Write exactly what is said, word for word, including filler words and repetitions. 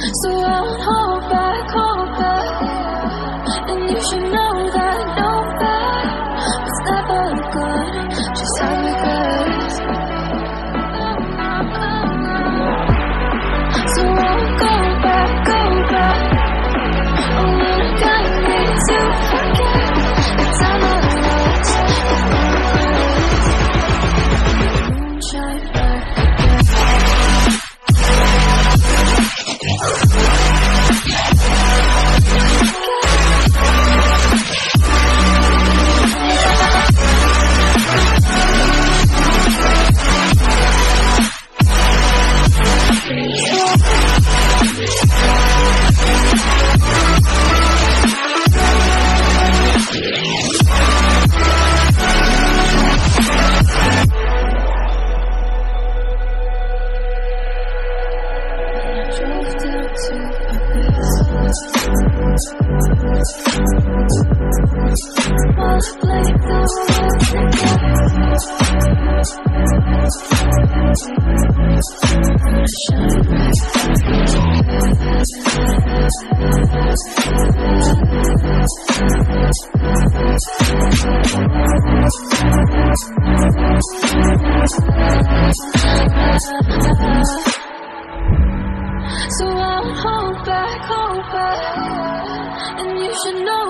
So I'll hold back, hold back. And you should know that no bad was never good. Just have regrets. So I'll go back, go back. Oh, when I got me to forget the time I lost, the moonshine back again. So I'll hold back, hold back. And you should know